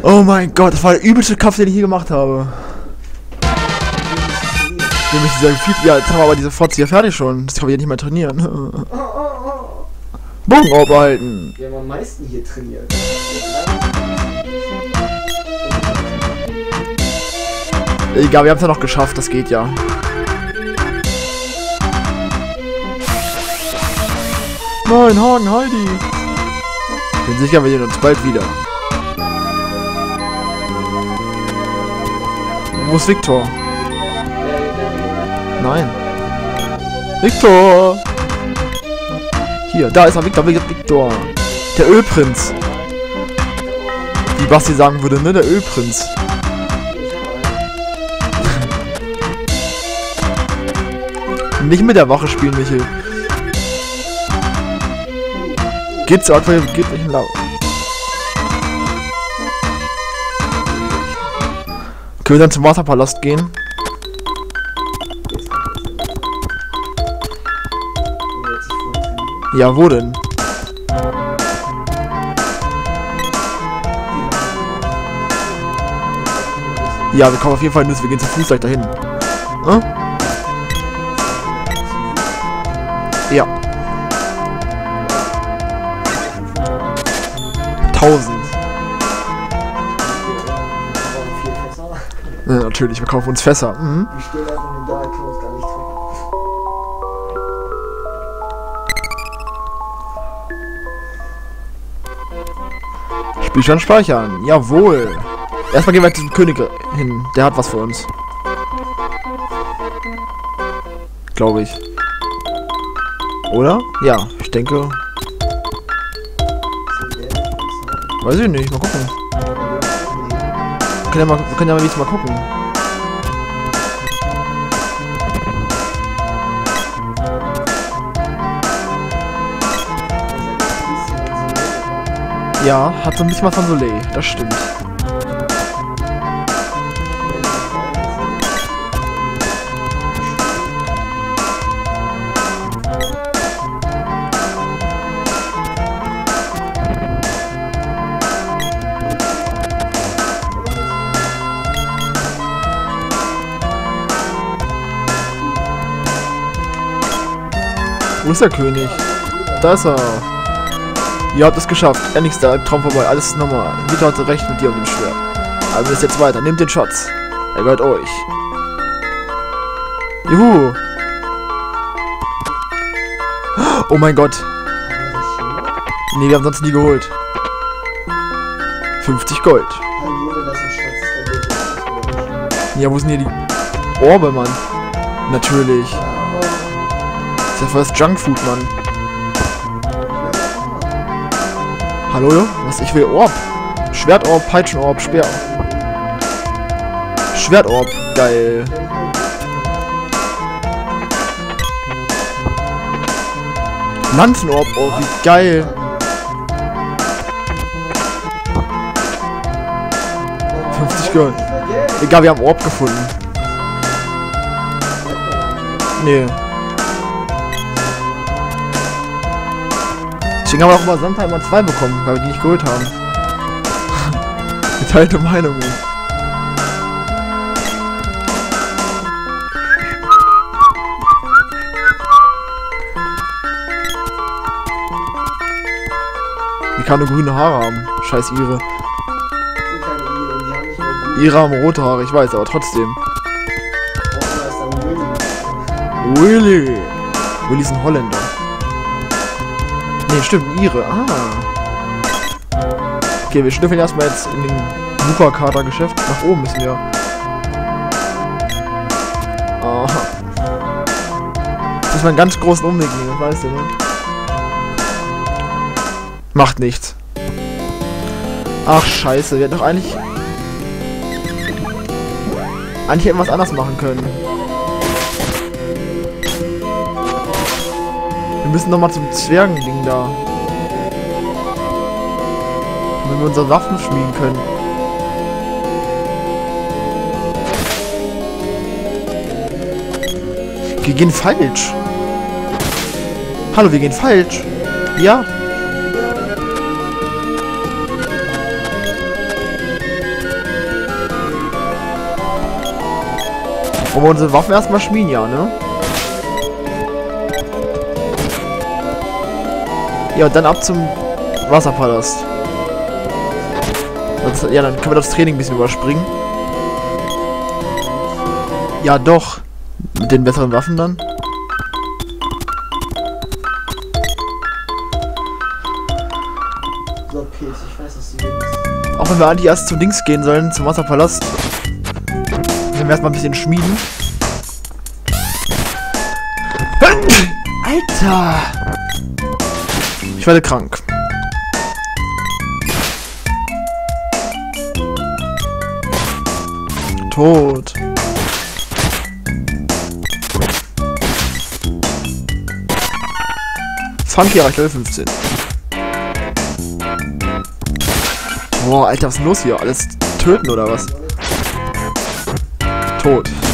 Oh mein Gott, das war der übelste Kampf, den ich je gemacht habe. Wir müssen sehr viel. Ja, jetzt haben wir aber diese Fotze hier fertig schon. Das kann man ja nicht mehr trainieren. Bogen behalten. Wir haben am meisten hier trainiert. Egal, wir haben es ja noch geschafft, das geht ja. Nein, Hagen, Heidi. Bin sicher, wir sehen uns bald wieder. Wo ist Victor? Nein. Victor! Hier, da ist er, Victor. Victor. Der Ölprinz. Wie Basti sagen würde, ne? Der Ölprinz. Nicht mit der Wache spielen, Michel. Geht's auch, geht nicht laut. Können wir dann zum Wasserpalast gehen? Ja, wo denn? Ja, wir kommen auf jeden Fall nur, wir gehen zu Fuß gleich dahin. Hm? Ja. 1000. Ja, natürlich, wir kaufen uns Fässer. Mhm. Die stehen einfach nur da, können uns gar nicht treffen. Spielstand speichern. Jawohl. Erstmal gehen wir zum König hin. Der hat was für uns. Glaube ich. Oder? Ja, ich denke. Weiß ich nicht. Mal gucken. Wir können ja mal wieder mal gucken. Ja, hat so ein bisschen was von Soleil. Das stimmt. Wo ist der König? Da ist er. Ihr habt es geschafft. Endlich ist der Albtraum vorbei. Alles ist normal. Vita hatte recht mit dir und dem Schwert. Aber wir müssen jetzt weiter. Nehmt den Schatz. Er gehört euch. Juhu. Oh mein Gott. Nee, wir haben sonst nie geholt. 50 Gold. Ja, wo sind hier die Orbe, Mann? Natürlich. Das ist ja voll das Junkfood, Mann. Hallo? Was? Ich will Orb. Schwertorb, Peitschenorb, Speer. Schwertorb. Geil. Lanzenorb. Oh, wie geil. Gold. Egal, wir haben Orb gefunden. Nee. Deswegen haben wir auch über Sandheimer 2 bekommen, weil wir die nicht geholt haben. Geteilte Meinungen. Die kann nur grüne Haare haben. Scheiß ihre. Ihre haben rote Haare, ich weiß, aber trotzdem. Willy. Willy ist ein Holländer. Ne, stimmt, ihre. Ah. Okay, wir schnüffeln erstmal jetzt in den Luca-Kater-Geschäft. Nach oben müssen wir. Aha. Das ist mal einen ganz großen Umweg nehmen, weißt du, ne? Macht nichts. Ach, scheiße, wir hätten doch eigentlich hätten wir was anders machen können. Wir müssen noch mal zum Zwergending da. Wenn wir unsere Waffen schmieden können. Wir gehen falsch. Hallo, wir gehen falsch. Ja. Wollen wir unsere Waffen erstmal schmieden, ja, ne? Ja, und dann ab zum Wasserpalast. Ja, dann können wir das Training ein bisschen überspringen. Ja, doch. Mit den besseren Waffen dann. So, Pilz, ich weiß, dass du willst. Auch wenn wir eigentlich erst zum Dings gehen sollen, zum Wasserpalast. Wenn wir erstmal ein bisschen schmieden. Alter! Ich werde krank. Tot. Funky erreicht Level 15. Boah, Alter, was ist denn los hier? Alles töten oder was? Tot.